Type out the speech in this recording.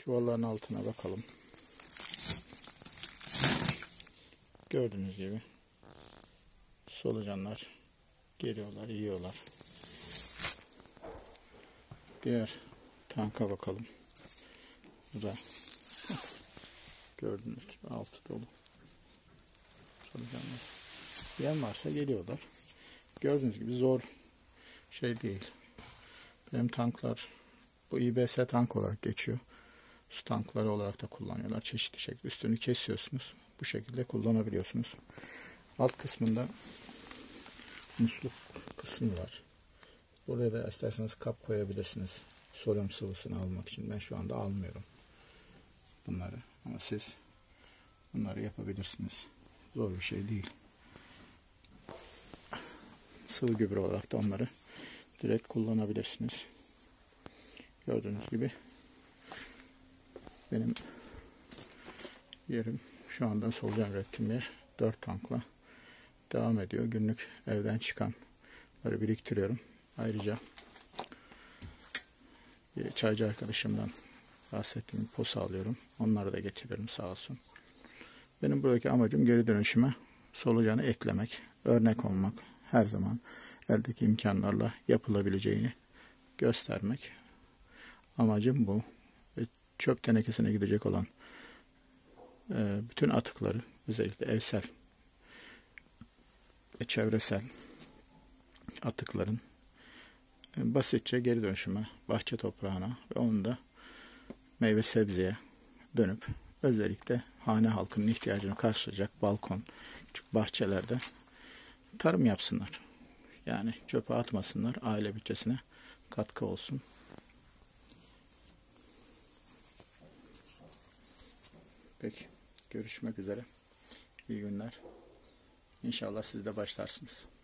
Çuvalların altına bakalım. Gördüğünüz gibi solucanlar geliyorlar, yiyorlar. Diğer tanka bakalım. Bu da gördüğünüz gibi altı dolu solucanlar. Yiyen varsa geliyorlar. Gördüğünüz gibi zor şey değil. Benim tanklar bu İBS tank olarak geçiyor. Su tankları olarak da kullanıyorlar. Çeşitli şekilde üstünü kesiyorsunuz. Bu şekilde kullanabiliyorsunuz. Alt kısmında musluk kısmı var. Buraya da isterseniz kap koyabilirsiniz. Solyum sıvısını almak için. Ben şu anda almıyorum bunları. Ama siz bunları yapabilirsiniz. Zor bir şey değil. Sıvı gübre olarak da onları direkt kullanabilirsiniz. Gördüğünüz gibi benim yerim şu anda solucan ürettiğim yer 4 tankla devam ediyor. Günlük evden çıkanları biriktiriyorum. Ayrıca çaycı arkadaşımdan bahsettiğim posa alıyorum. Onları da getiriyorum sağ olsun. Benim buradaki amacım geri dönüşüme solucanı eklemek, örnek olmak, her zaman eldeki imkanlarla yapılabileceğini göstermek. Amacım bu. Çöp tenekesine gidecek olan bütün atıkları, özellikle evsel ve çevresel atıkların basitçe geri dönüşüme, bahçe toprağına ve onu da meyve sebzeye dönüp özellikle hane halkının ihtiyacını karşılayacak balkon, küçük bahçelerde tarım yapsınlar. Yani çöpe atmasınlar, aile bütçesine katkı olsun. Peki, görüşmek üzere. İyi günler. İnşallah siz de başlarsınız.